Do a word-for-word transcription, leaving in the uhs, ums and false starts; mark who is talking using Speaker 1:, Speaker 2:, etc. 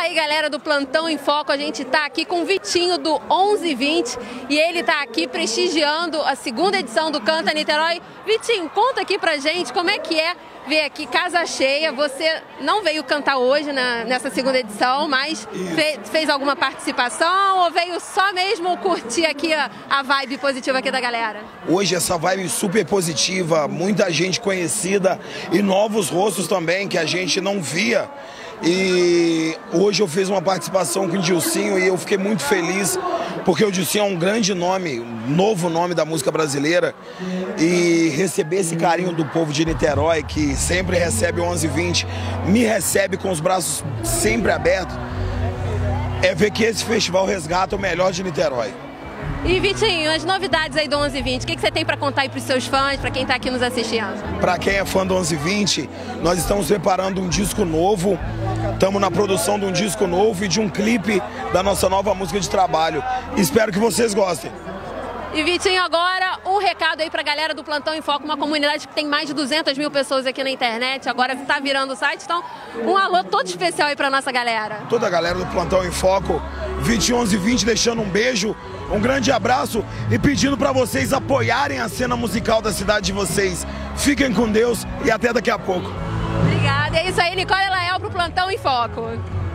Speaker 1: aí, galera do Plantão em Foco, a gente tá aqui com o Vitinho do onze vinte e ele tá aqui prestigiando a segunda edição do Canta Niterói. Vitinho, conta aqui pra gente como é que é ver aqui casa cheia. Você não veio cantar hoje na, nessa segunda edição, mas fe, fez alguma participação ou veio só mesmo curtir aqui a, a vibe positiva aqui da galera?
Speaker 2: Hoje essa vibe super positiva, muita gente conhecida e novos rostos também que a gente não via. E hoje eu fiz uma participação com o Dilcinho e eu fiquei muito feliz porque o Dilcinho é um grande nome, um novo nome da música brasileira, e receber esse carinho do povo de Niterói, que sempre recebe o onze vinte, me recebe com os braços sempre abertos, é ver que esse festival resgata o melhor de Niterói.
Speaker 1: E Vitinho, as novidades aí do onze vinte, o que, que você tem para contar aí para os seus fãs, para quem está aqui nos assistindo?
Speaker 2: Para quem é fã do onze vinte, nós estamos preparando um disco novo, estamos na produção de um disco novo e de um clipe da nossa nova música de trabalho. Espero que vocês gostem.
Speaker 1: E Vitinho, agora um recado aí pra galera do Plantão em Foco, uma comunidade que tem mais de duzentas mil pessoas aqui na internet, agora tá virando o site, então um alô todo especial aí pra nossa galera.
Speaker 2: Toda a galera do Plantão em Foco, vinte e onze vinte, deixando um beijo, um grande abraço e pedindo pra vocês apoiarem a cena musical da cidade de vocês. Fiquem com Deus e até daqui a pouco.
Speaker 1: Obrigada, é isso aí, Nicole Lael pro Plantão em Foco.